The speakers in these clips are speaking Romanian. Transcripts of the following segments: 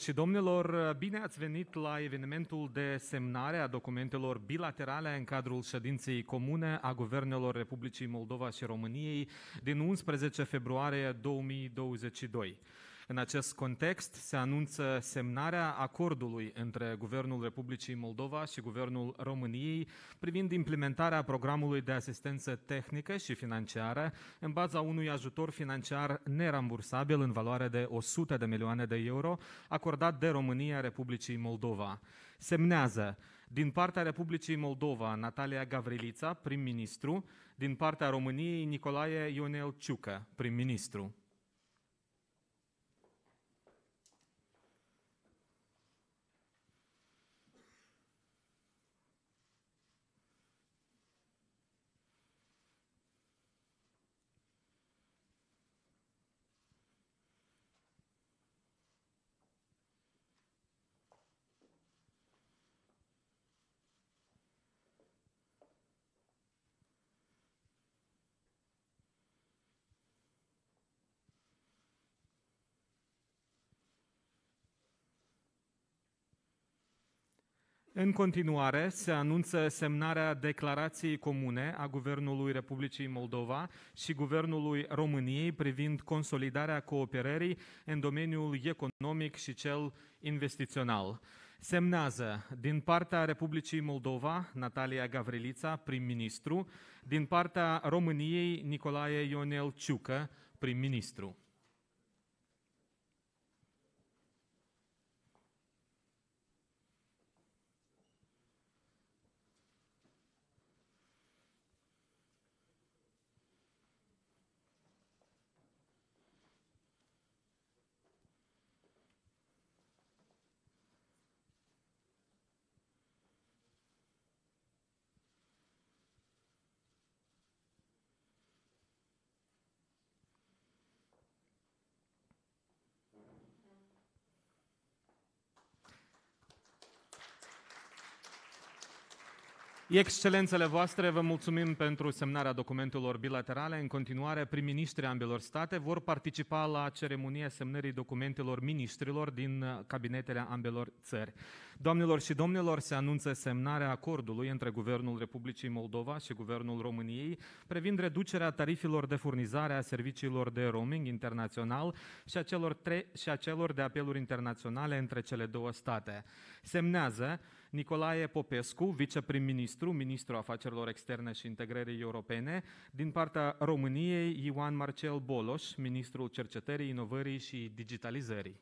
și domnilor, bine ați venit la evenimentul de semnare a documentelor bilaterale în cadrul ședinței comune a Guvernelor Republicii Moldova și României din 11 februarie 2022. În acest context se anunță semnarea acordului între Guvernul Republicii Moldova și Guvernul României privind implementarea programului de asistență tehnică și financiară în baza unui ajutor financiar nerambursabil în valoare de 100 de milioane de euro acordat de România Republicii Moldova. Semnează din partea Republicii Moldova Natalia Gavrilița, prim-ministru, din partea României Nicolae Ionel Ciucă, prim-ministru. În continuare, se anunță semnarea declarației comune a Guvernului Republicii Moldova și Guvernului României privind consolidarea cooperării în domeniul economic și cel investițional. Semnează din partea Republicii Moldova Natalia Gavrilița, prim-ministru, din partea României Nicolae Ionel Ciucă, prim-ministru. Excelențele voastre, vă mulțumim pentru semnarea documentelor bilaterale. În continuare, prim-ministrii ambelor state vor participa la ceremonia semnării documentelor ministrilor din cabinetele ambelor țări. Doamnelor și domnilor, se anunță semnarea acordului între Guvernul Republicii Moldova și Guvernul României privind reducerea tarifelor de furnizare a serviciilor de roaming internațional și a celor de apeluri internaționale între cele două state. Semnează Nicolae Popescu, viceprim-ministru, ministru afacerilor externe și integrării europene, din partea României Ioan Marcel Boloș, ministrul cercetării, inovării și digitalizării.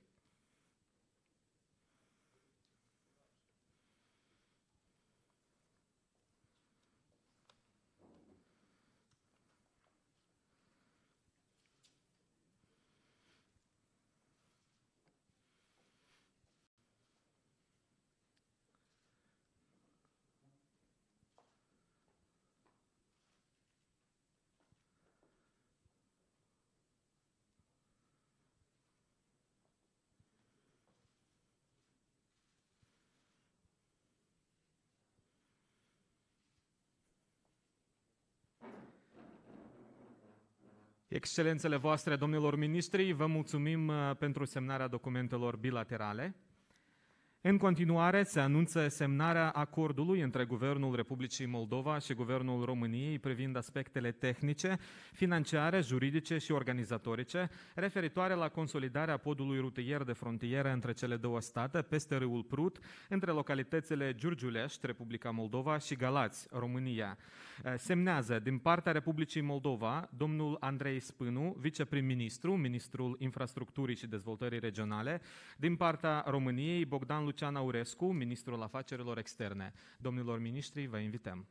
Excelențele voastre, domnilor ministri, vă mulțumim pentru semnarea documentelor bilaterale. În continuare, se anunță semnarea acordului între Guvernul Republicii Moldova și Guvernul României privind aspectele tehnice, financiare, juridice și organizatorice referitoare la consolidarea podului rutier de frontieră între cele două state, peste râul Prut, între localitățile Giurgiulești, Republica Moldova, și Galați, România. Semnează din partea Republicii Moldova domnul Andrei Spânu, viceprim-ministru, ministrul infrastructurii și dezvoltării regionale, din partea României Bogdan Lucian Aurescu, ministrul afacerilor externe. Domnilor miniștri, vă invităm.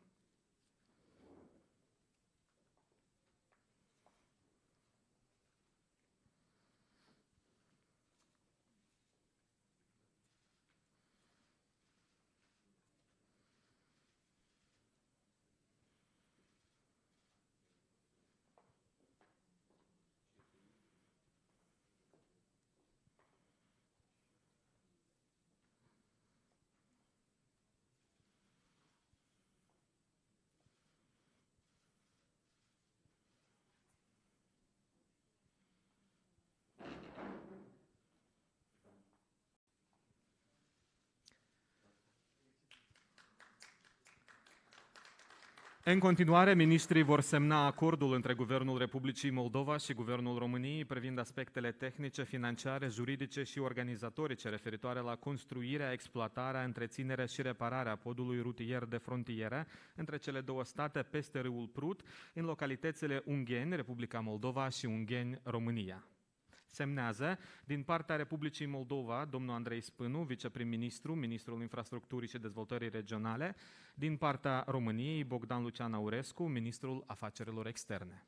În continuare, ministrii vor semna acordul între Guvernul Republicii Moldova și Guvernul României privind aspectele tehnice, financiare, juridice și organizatorice referitoare la construirea, exploatarea, întreținerea și repararea podului rutier de frontieră între cele două state peste râul Prut, în localitățile Ungheni, Republica Moldova, și Ungheni, România. Semnează, din partea Republicii Moldova, domnul Andrei Spânu, viceprim-ministru, ministrul Infrastructurii și Dezvoltării Regionale, din partea României, Bogdan Lucian Aurescu, ministrul Afacerilor Externe.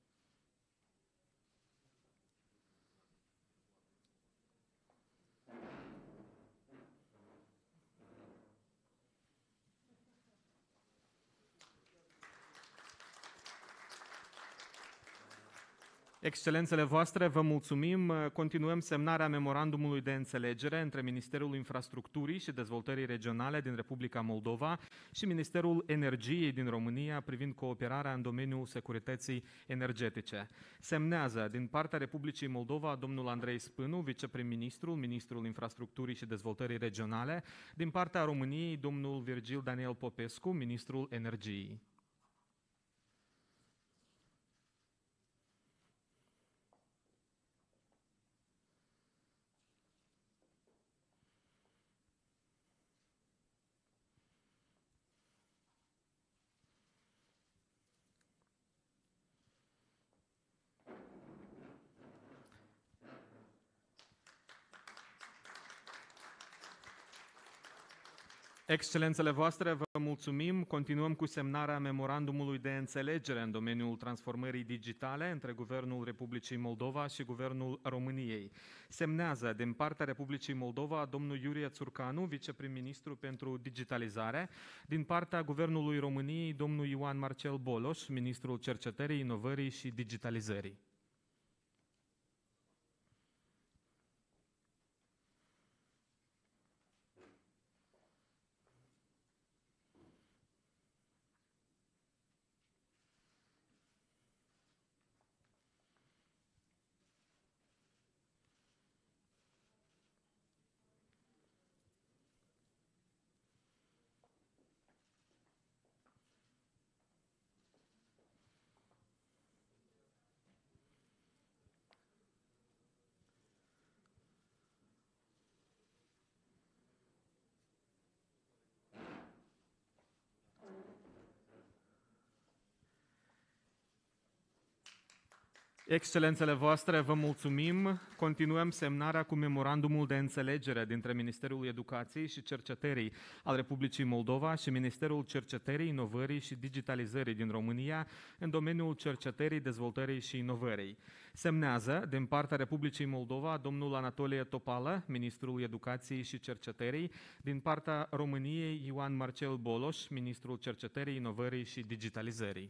Excelențele voastre, vă mulțumim. Continuăm semnarea memorandumului de înțelegere între Ministerul Infrastructurii și Dezvoltării Regionale din Republica Moldova și Ministerul Energiei din România privind cooperarea în domeniul securității energetice. Semnează din partea Republicii Moldova domnul Andrei Spânu, viceprim-ministru, ministrul Infrastructurii și Dezvoltării Regionale, din partea României domnul Virgil Daniel Popescu, ministrul Energiei. Excelențele voastre, vă mulțumim. Continuăm cu semnarea memorandumului de înțelegere în domeniul transformării digitale între Guvernul Republicii Moldova și Guvernul României. Semnează din partea Republicii Moldova domnul Iurie Țurcanu, viceprim-ministru pentru digitalizare, din partea Guvernului României domnul Ioan Marcel Boloș, ministrul Cercetării, Inovării și Digitalizării. Excelențele voastre, vă mulțumim. Continuăm semnarea cu memorandumul de înțelegere dintre Ministerul Educației și Cercetării al Republicii Moldova și Ministerul Cercetării, Inovării și Digitalizării din România în domeniul cercetării, dezvoltării și inovării. Semnează din partea Republicii Moldova domnul Anatolie Topală, ministrul Educației și Cercetării, din partea României Ioan Marcel Boloș, ministrul Cercetării, Inovării și Digitalizării.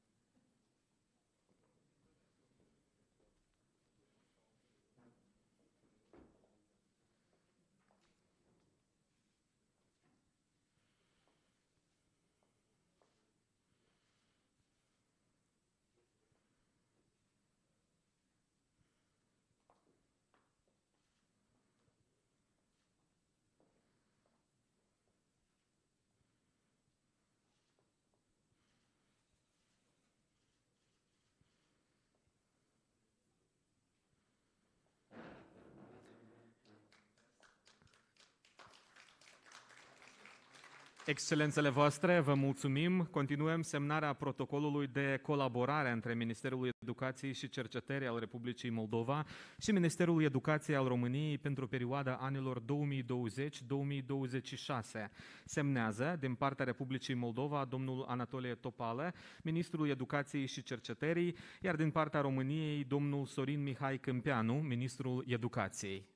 Excelențele voastre, vă mulțumim. Continuăm semnarea protocolului de colaborare între Ministerul Educației și Cercetării al Republicii Moldova și Ministerul Educației al României pentru perioada anilor 2020-2026. Semnează din partea Republicii Moldova domnul Anatolie Topală, ministrul Educației și Cercetării, iar din partea României domnul Sorin Mihai Câmpeanu, ministrul Educației.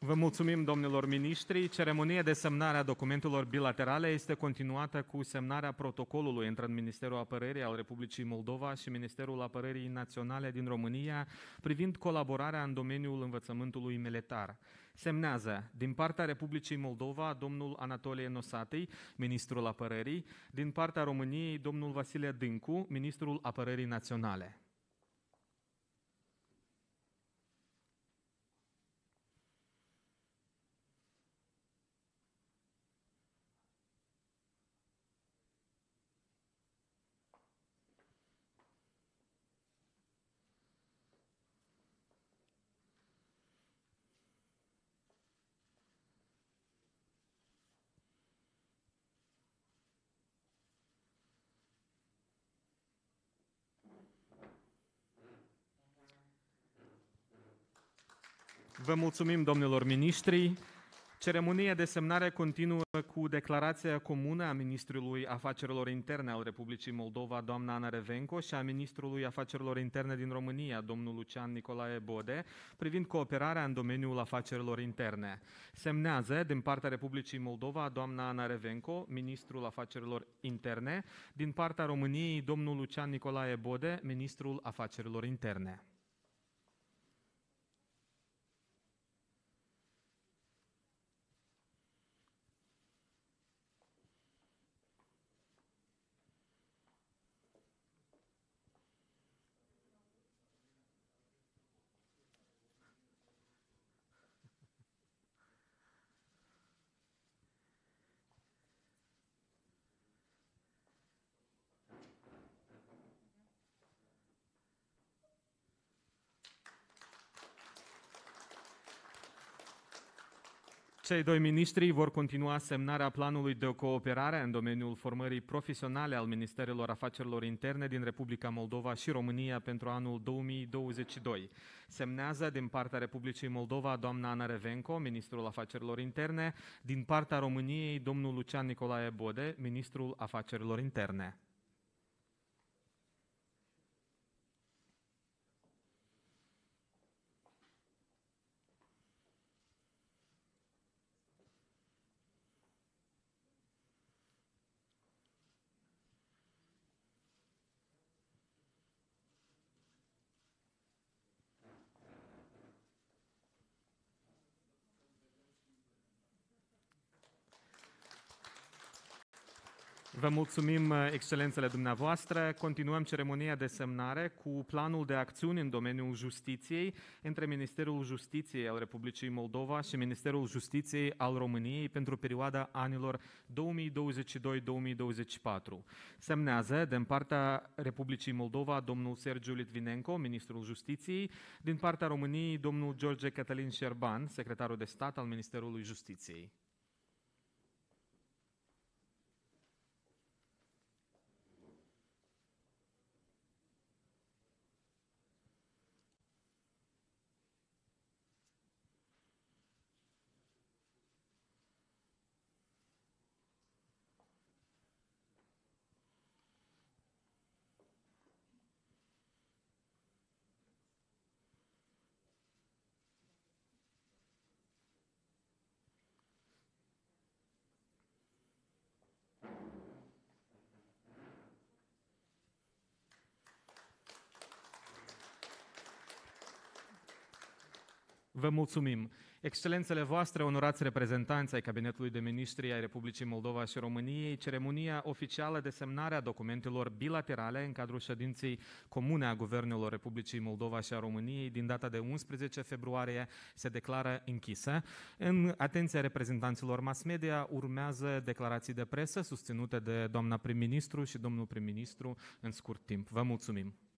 Vă mulțumim, domnilor miniștri. Ceremonia de semnare a documentelor bilaterale este continuată cu semnarea protocolului între Ministerul Apărării al Republicii Moldova și Ministerul Apărării Naționale din România privind colaborarea în domeniul învățământului militar. Semnează din partea Republicii Moldova domnul Anatolie Nosati, ministrul Apărării, din partea României domnul Vasile Dâncu, ministrul Apărării Naționale. Vă mulțumim, domnilor miniștri. Ceremonia de semnare continuă cu declarația comună a Ministrului Afacerilor Interne al Republicii Moldova, doamna Ana Revenco, și a Ministrului Afacerilor Interne din România, domnul Lucian Nicolae Bode, privind cooperarea în domeniul afacerilor interne. Semnează din partea Republicii Moldova doamna Ana Revenco, Ministrul Afacerilor Interne, din partea României domnul Lucian Nicolae Bode, Ministrul Afacerilor Interne. Cei doi miniștri vor continua semnarea planului de cooperare în domeniul formării profesionale al Ministerelor Afacerilor Interne din Republica Moldova și România pentru anul 2022. Semnează din partea Republicii Moldova doamna Ana Revenco, ministrul Afacerilor Interne, din partea României domnul Lucian Nicolae Bode, ministrul Afacerilor Interne. Vă mulțumim, excelențele dumneavoastră. Continuăm ceremonia de semnare cu planul de acțiuni în domeniul justiției între Ministerul Justiției al Republicii Moldova și Ministerul Justiției al României pentru perioada anilor 2022-2024. Semnează din partea Republicii Moldova domnul Sergiu Litvinenko, Ministrul Justiției, din partea României domnul George Cătălin Șerban, secretarul de stat al Ministerului Justiției. Vă mulțumim. Excelențele voastre, onorați reprezentanți ai Cabinetului de Ministri ai Republicii Moldova și României, ceremonia oficială de semnare a documentelor bilaterale în cadrul ședinței comune a Guvernelor Republicii Moldova și a României din data de 11 februarie se declară închisă. În atenția reprezentanților mass media urmează declarații de presă susținute de doamna prim-ministru și domnul prim-ministru în scurt timp. Vă mulțumim!